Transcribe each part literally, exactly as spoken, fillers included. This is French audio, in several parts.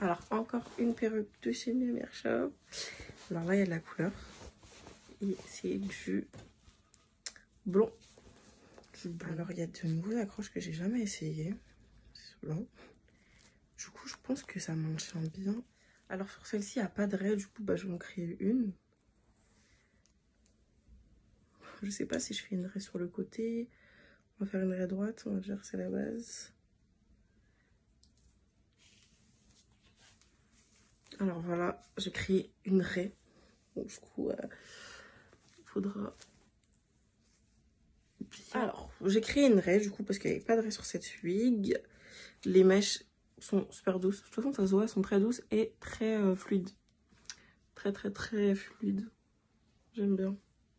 Alors, encore une perruque de chez Miami Shop. Alors là, il y a de la couleur. Et c'est du blond. Du blond. Alors, il y a de nouveaux accroches que j'ai jamais essayé. C'est blanc. Du coup, je pense que ça m'enchaîne bien. Alors, sur celle-ci, il n'y a pas de raie. Du coup, bah, je vais en créer une. Je sais pas si je fais une raie sur le côté. On va faire une raie droite. On va dire que c'est la base. Alors voilà, j'ai créé une raie. Donc du coup, il euh, faudra... Alors, j'ai créé une raie du coup parce qu'il n'y avait pas de raie sur cette wig. Les mèches sont super douces. De toute façon, ça se voit, elles sont très douces et très euh, fluides. Très très très fluides. J'aime bien.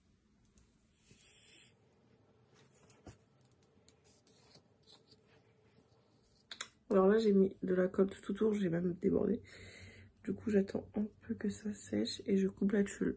Alors là, j'ai mis de la colle tout autour, j'ai même débordé. Du coup, j'attends un peu que ça sèche et je coupe la tulle.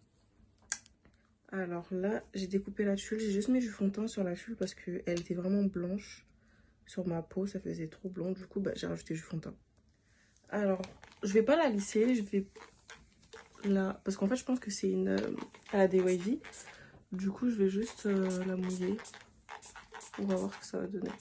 Alors là, j'ai découpé la tulle. J'ai juste mis du fond de teint sur la tulle parce qu'elle était vraiment blanche. Sur ma peau, ça faisait trop blond. Du coup, bah, j'ai rajouté du fond de teint. Alors, je vais pas la lisser. Je vais la... Parce qu'en fait, je pense que c'est une... Elle a des wavy. Du coup, je vais juste euh, la mouiller. On va voir ce que ça va donner.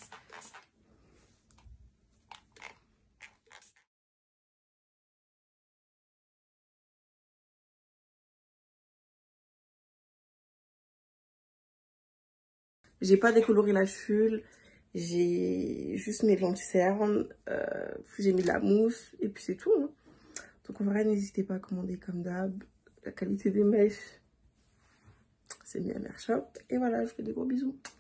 J'ai pas décoloré la tulle, j'ai juste mis de l'anti-cerne, euh, j'ai mis de la mousse et puis c'est tout. Hein. Donc en vrai, n'hésitez pas à commander comme d'hab. La qualité des mèches, c'est Miami Shop. Et voilà, je vous fais des gros bisous.